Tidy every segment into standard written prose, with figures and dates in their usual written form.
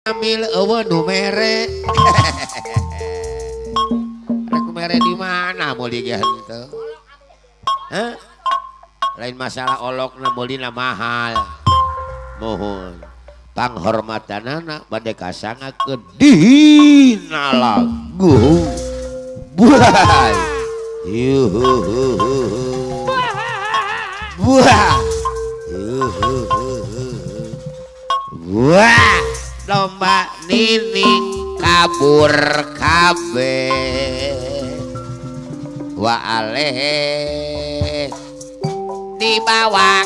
ambil eueuh nu mere. Rek mere di mana mau digahan teu? Hah? Lain masalah olokna meulina mahal. Mohon panghormatanana bade kasangakeun dina lagu. Buah. Yuhu. Buah. Wah, lomba nining kabur kabeh. Wa aleh dibawa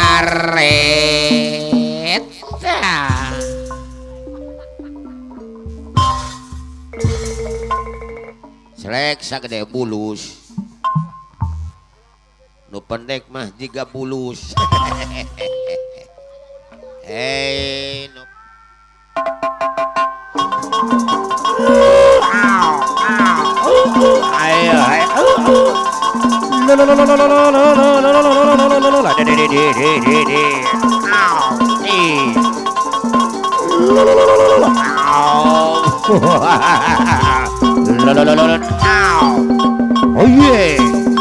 kareta. Selek sagede bulus. Nu pendek mah jiga bulus. Hey, no. Ayo, oh yeah.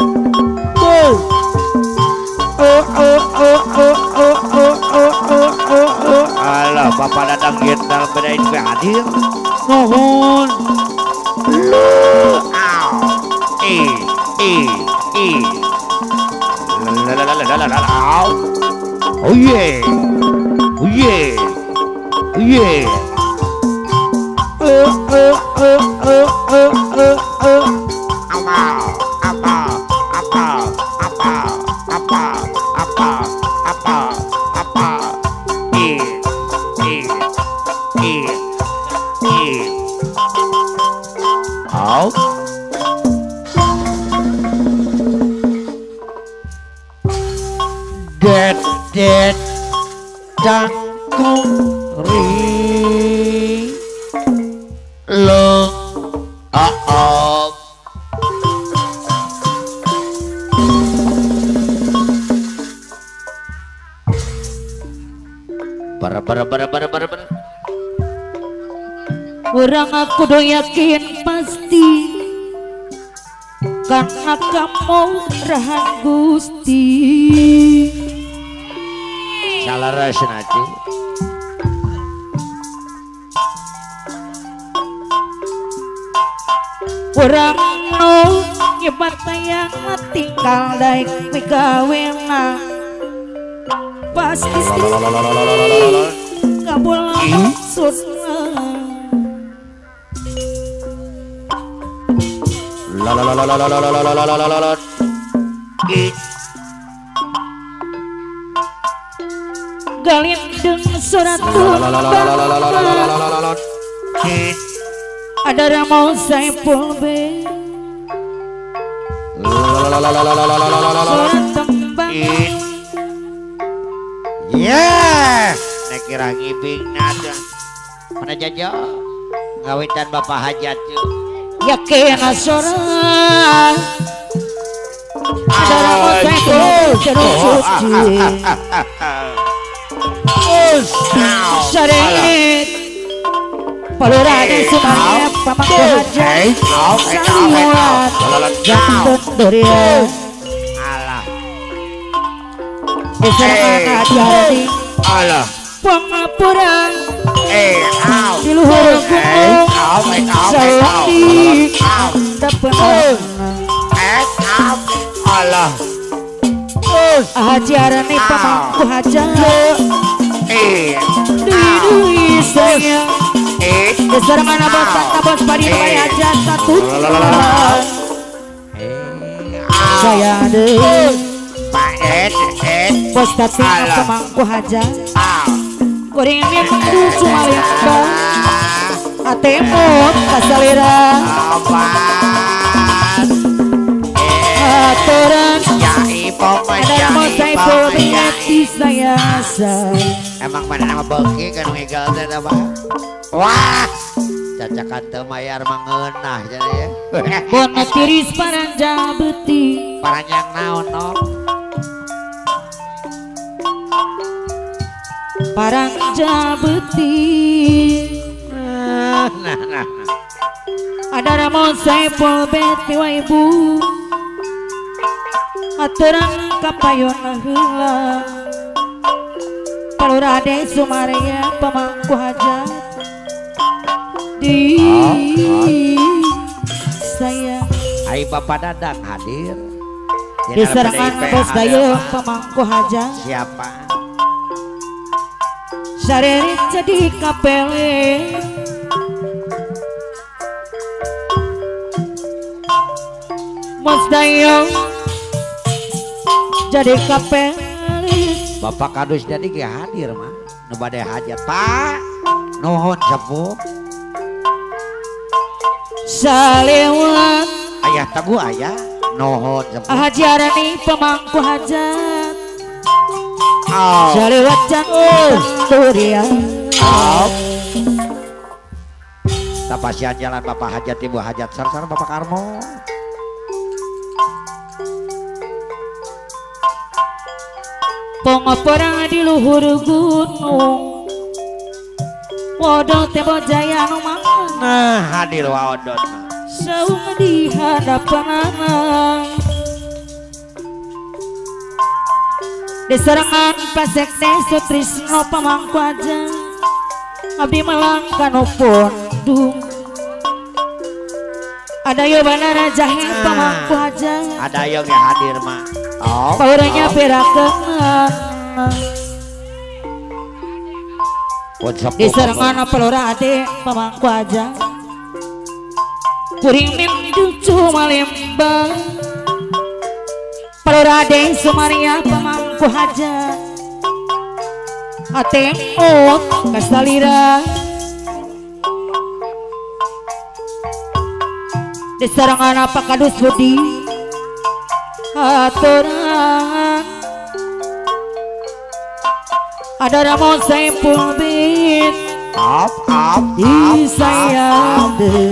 Alah, Bapak Dadang Gendal bedain ke hadir. Nuhun. Oh yeah. Oh yeah. Oh yeah. Det cangkung ri lo op bara orang aku do yakin pasti karena kamu rahan Gusti. Salah senati. Orang no nyebat yang tinggal daik migawena pasti kabul maksud galindeng surat ada ramau Saipul B surat tembang yes nek kira ngibing nada mana jajo ngawitan Bapak Hajat tuh yakin surat ada ramau Saipul jeruk suci Syarit Palurada semuanya Pamak Hajar Saliwat Jantun durian alah Diserang hati-hati alah Pengapuran Di luhur gunung Selagi Anda penang alah Hajaran nih Pamangku Hajar Dui sayang Besar mana bos bos padi nomor aja satu saya deh Pak bos tapi Pamangku Hajar gorengannya mendu cuma lemba atemot kasalera aturan ada mau Saipul berarti saya emang mana nama beki kan ngegal teh apa wah cacakan teu mayar mangeunah jadi ya bona tiris paranja beuti paranyang naon non paranja beuti ada Ramon Saiful beti wa ibu aturan kapayon heula kalau Raden Sumaria pamangku hajat di saya Ai Bapak Dadang hadir di serangan bos dayo pamangku hajat siapa sarerit jadi kapele bos dayo jadi kapele Bapak Kadus jadi ge hadir mah nu bade hajat Pak nuhun sepuh salewat ayah teguh ayah nuhun sepuh Haji Arani pemangku hajat oh. salewat jantung durian Tapasian jalan Bapak hajat Ibu hajat sar-sar Bapak Karmo pengoperang di luhur gunung waduh tebo jaya nu mangan nah hadir waodot saung di hadapan anak di serangan pasek deso Trisno pamangku aja abdi melangkan pondung ada yo bandara jahe pamangku aja ada yang hadir mah pauranya perakeun di serangan pelora ade pamangku aja kuring minducu Malembang pelora ade Sumaria pamangku aja atengok kasalira di serangan apa Kadus Budi aturan ada Ramon Saiful bit di sayang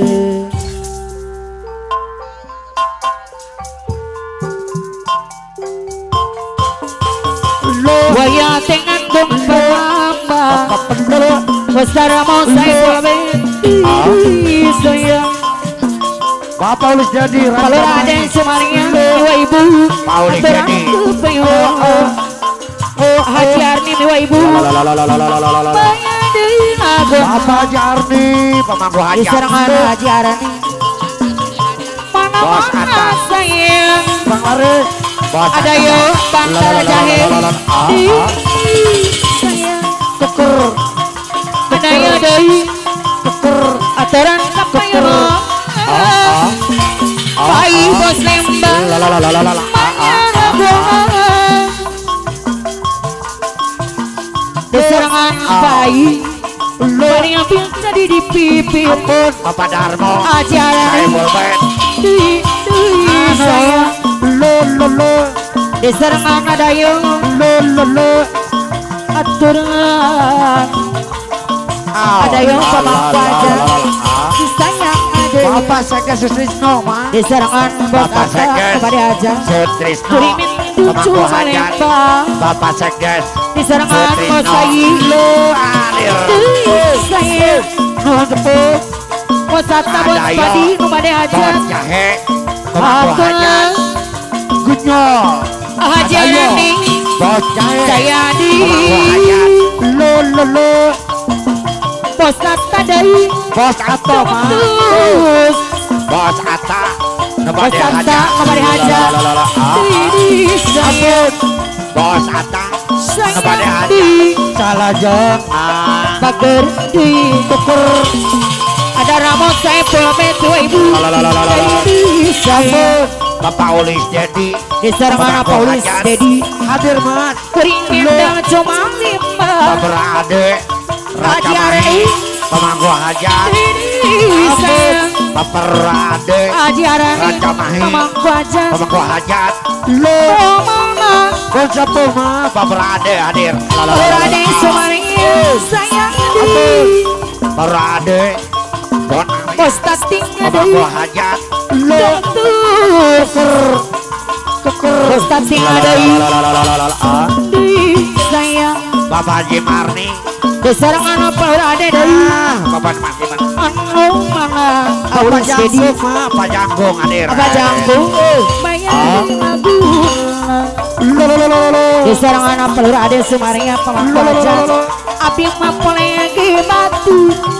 waya tengan dong pemamba besar Ramon Saiful bit di sayang Bapak Ulis jadi kalau Raden Sumaria iwa ibu Paulis jadi Haji Arni iwa ibu Bapak Haji Arni pemangku di hajat serangan Haji Arni mana sayang Bang Lare ada yo bandara jahe sayang keker ada yo deui aturan kapayon Pai bos Lembang di serangan bayi Bari ambil jadi di pipi ampun Bapak Darmo ajaran di sayang di serangan ada yang aturan ada yang pamangku aja di sayang ada Bapak Sekdes Sutrisno mah di serangan bos Bapak Asa Sekdes kepada aja Sutrisno kurimin ducu pemangku hajat Malembang Bapak Sekdes di serangan bos Sutrisno Sayi lu hadir sayang nuhun sepuh bos Atta bos Ada yo. Padi nu bade hajat Bos Jahe pemangku hajat Gunyol Haji Ada yo. Arni Bos Jahe saya di pemangku hajat lu bos Atta dari Bos Atta mah terus Bos Atta bos Atta kembali hajat di sayang Bos Atta kepada sayang hajat di salah jeng pager di tuker ada Ramon Saiful betu ibu di sayang Bapak Ulis jadi di serangan Pemangku Paulis hajat. Dedi hadir mas kering minta cuma lima Bapak Ade Raja Haji Mahi Arni pemangku hajat di sayang Bapak Ade Haji Arani Raja Mahi pemangku aja pemangku hajat oh mama Bos sepuh mah Bapak Ade hadir Raden Sumaria sayang di Bapak Ade Bon bos tating pemangku ada hajat bos tating ada di sayang Bapak Haji Marni di serangan apa ada dari Bapak Marni anu mana Aulis Dedi Apa janggung hadir. Apa janggung banyak lagu di serangan peluru ada Sumaria pemangku hajat abdi mapolegi batu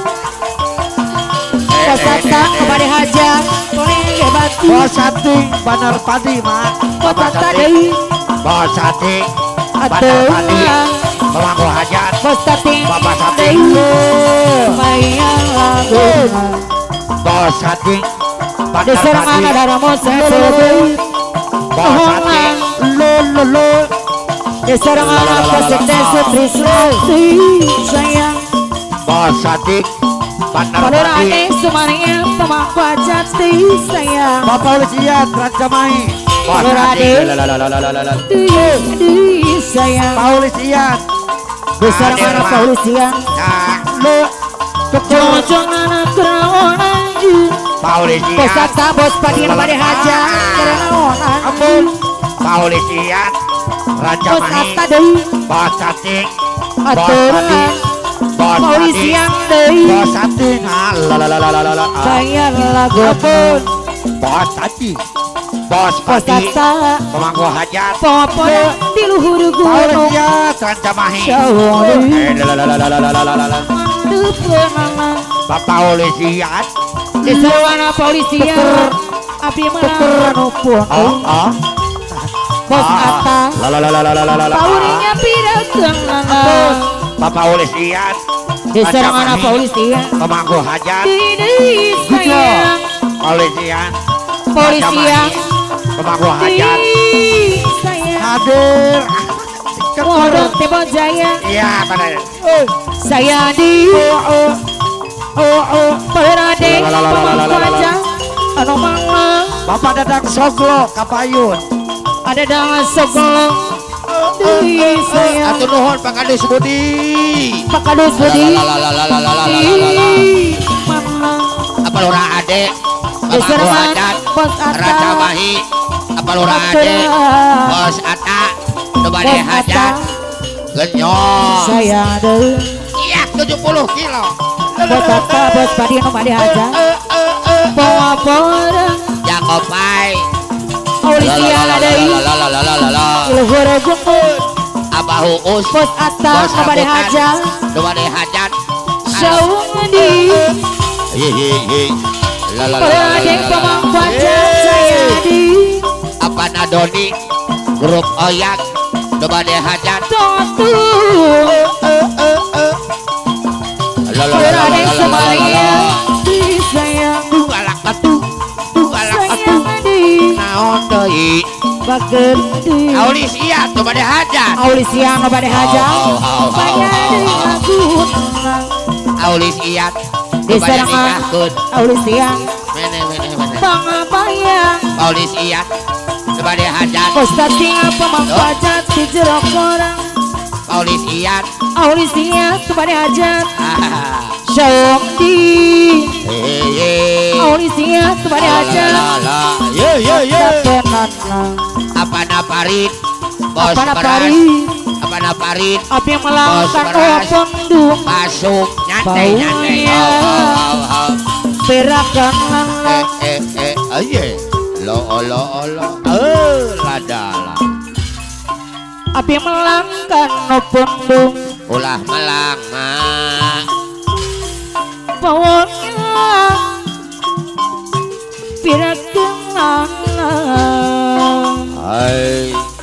Kosata kepada hajat polegi batu Bosati Banar Padi mah. Kosata deui Bosati Banar atuh Padi pemangku hajat. Kosati Bapak Sati. banyak lagu Bosati di Banar serangan Padi. ada Moses Bosati lo di serangan Pesek Desa Trisno sayang Bosati Banar Peluru Padi. ade Sumaria pemangku hajat sayang Bapak Ulisiat Rancamai. Peluru ade sayang Paulisiat. di serangan Paulisian Nah, lo kecocong anak kerawanan Paulisiat. Kosata bos padin pada hajat kerawanan Ampun. Paulisiat. Rancamai. Kosata deui Bosati. aturan Bosati. Paulisian deui Bosati. Nah, lalalalalalala. saya lagu Ampun. Bosati. Bospati. Kosata Pemangku hajat. popo di luhur gunung Paulisiat. Rancamai. Syawali Lalalalalalala. Dupunana Bapak Ulisiat. di serangan Paulisian abdi melarang pun Oh. bos ata Lalalalalalala. paurinya pirakeun Bapak Ulisiat. di serangan Paulisian Pemangku hajat. di sayang Polisian. Polisian Pemangku hajat. di sayang Hadir. Waduh tiba jaya Iya benar. saya di berade pemangku hajat anu manglang Bapak Dadang Soglo Kapayun. ada dengan segelong di sayang Atur nuhun Pak Kadis Budi. Pakadus Budi Lalalalalalalalalala. di manglang Apa lurah ade? di Pemangku serangan hajat. bos Raja ata Bahi. Apa lurah ade? Bos Ata. Dobade bos hajat. ata Genyong. saya deui Iya 70 kilo. bos ata bos padi anu made hajat pengapor Jakobai. Paulisian deui Lalalalalalala. luhur gunung Abah Uus. bos ata Bos anu made Rambutan. hajat Dobade hajat. saung di Hihihi. berade pemangku hajat saya di Apa Nadoni grup Oyak Dobade hajat. Totu berade Sumaria di sayang Galak batu. Galak batu. sayang di Naon deui? bager di Aulisiat Dobade hajat. Aulisian anu made hajat banyak di lagu Aulisiat di Dobade serangan nikahkeun. Aulisian Mene. pangabayang Aulisiat Dobade hajat. Ustaz singa pemangku hajat di jero korang Aulisiat. Aulisian kepada hajat Ah. Syawang di Hehehe. Aulisian kepada hajat Tapenan Apa naparit? Bos Apana beras. pari Apa naparit? Api melangkan Bos beras. opondung Masuk nyantai. Baunya. Perakan Aye. Lo. Ladala. Api melangkan opondung Ulah melang mah. Bawanya Perakan Hai.